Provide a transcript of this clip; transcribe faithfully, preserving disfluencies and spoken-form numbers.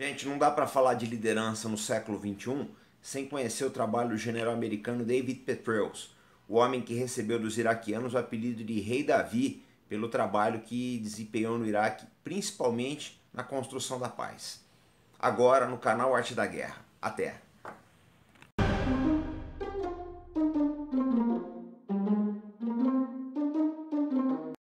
Gente, não dá para falar de liderança no século vinte e um sem conhecer o trabalho do general americano David Petraeus, o homem que recebeu dos iraquianos o apelido de Rei Davi pelo trabalho que desempenhou no Iraque, principalmente na construção da paz. Agora no canal Arte da Guerra. Até!